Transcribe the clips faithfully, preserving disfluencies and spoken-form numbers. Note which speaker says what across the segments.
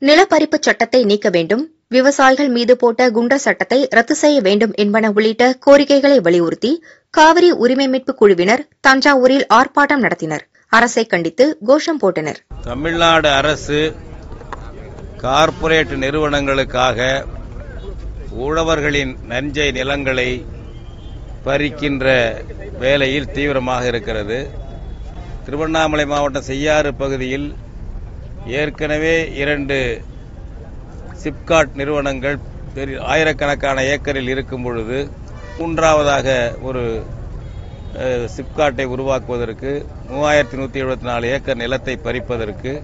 Speaker 1: நிலப்பரிப்பு சட்டத்தை நீக்க வேண்டும், விவசாயிகள் மீது போட்ட குண்டர் சட்டத்தை ரத்து செய்ய வேண்டும் என்பன உள்ளிட்ட கோரிக்கைகளை வலியுறுத்தி காவிரி உரிமை மீட்புக் குழுவினர் தஞ்சாவூரில் ஆர்ப்பாட்டம் நடத்தினர். அரசை கண்டித்து கோஷம் போட்டனர்.
Speaker 2: தமிழ்நாடு அரசு கார்ப்பரேட் நிறுவனங்களுக்காக உழவர்களின் நஞ்சை நிலங்களை பறிக்கின்ற வேலையில் தீவிரமாக இருக்கிறது. திருவண்ணாமலை மாவட்டம் செய்யாறு பகுதியில் ஏற்கனவே இரண்டு சிப்காட் நிறுவனங்கள் ஆயிரக்கணக்கான ஏக்கரில் இருக்கும் பொழுது மூன்றாவதாக ஒரு சிப்காட்டை உருவாக்குவதற்கு மூவாயிரத்தி நூற்றி எழுபத்தி நாலு ஏக்கர் நிலத்தை பறிப்பதற்கு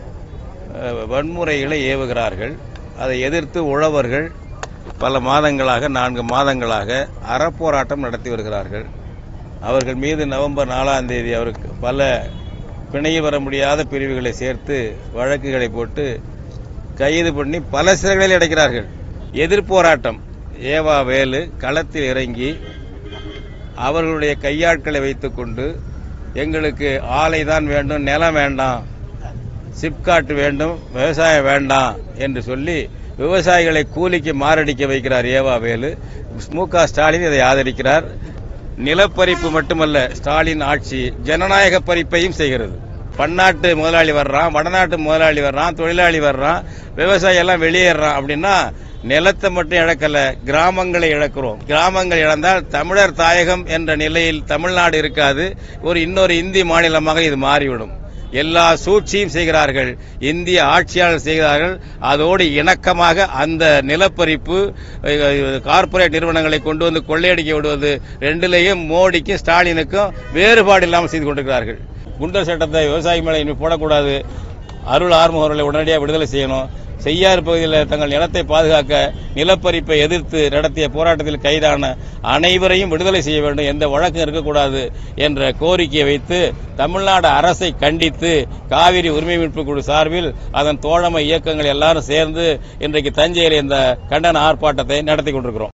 Speaker 2: வன்முறைகளை ஏவுகிறார்கள். அதை எதிர்த்து உழவர்கள் பல மாதங்களாக நான்கு மாதங்களாக அறப்போராட்டம் நடத்தி வருகிறார்கள். அவர்கள் மீது நவம்பர் நாலாம் தேதி அவருக்கு பல பிணையில் வர முடியாத பிரிவுகளை சேர்த்து வழக்குகளை போட்டு கைது பண்ணி பல சிறைகளில் அடைக்கிறார்கள். எதிர்போராட்டம் ஏவா வேலு களத்தில் இறங்கி அவர்களுடைய கையாட்களை வைத்துக் கொண்டு எங்களுக்கு ஆலை தான் வேண்டும், நிலம் வேண்டாம், சிப்காட் வேண்டும், விவசாயம் வேண்டாம் என்று சொல்லி விவசாயிகளை கூலிக்கு மாரடிக்க வைக்கிறார் ஏவா வேலு. மு க ஸ்டாலின் இதை ஆதரிக்கிறார். நிலப்பறிப்பு மட்டுமல்ல, ஸ்டாலின் ஆட்சி ஜனநாயக பறிப்பையும் செய்கிறது. பன்னாட்டு முதலாளி வர்றான், வடநாட்டு முதலாளி வர்றான், தொழிலாளி வர்றான், விவசாயி எல்லாம் வெளியேறான். அப்படின்னா நிலத்தை மட்டும் இழக்கல, கிராமங்களை இழக்கிறோம். கிராமங்கள் இழந்தால் தமிழர் தாயகம் என்ற நிலையில் தமிழ்நாடு இருக்காது, ஒரு இன்னொரு இந்தி மாநிலமாக இது மாறிவிடும். எல்லா சூழ்ச்சியும் செய்கிறார்கள், இந்திய ஆட்சியாளர் செய்கிறார்கள். அதோடு இணக்கமாக அந்த நிலப்பறிப்பு கார்ப்பரேட் நிறுவனங்களை கொண்டு வந்து கொள்ளையடிக்க விடுவது, ரெண்டிலேயும் மோடிக்கும் ஸ்டாலினுக்கும் வேறுபாடு இல்லாமல் செய்து கொண்டிருக்கிறார்கள். குண்டர் சட்டத்தை விவசாயி மேலே இனி போடக்கூடாது, அருள் ஆறுமுகர்களை உடனடியாக விடுதலை செய்யணும். செய்யாறு பகுதியில் தங்கள் நிலத்தை பாதுகாக்க நிலப்பறிப்பை எதிர்த்து நடத்திய போராட்டத்தில் கைதான அனைவரையும் விடுதலை செய்ய வேண்டும், எந்த வழக்கும் இருக்கக்கூடாது என்ற கோரிக்கையை வைத்து தமிழ்நாடு அரசை கண்டித்து காவிரி உரிமை மீட்பு குழு சார்பில் அதன் தோழமை இயக்கங்கள் எல்லாரும் சேர்ந்து இன்றைக்கு தஞ்சையில் இந்த கண்டன ஆர்ப்பாட்டத்தை நடத்தி கொண்டிருக்கிறோம்.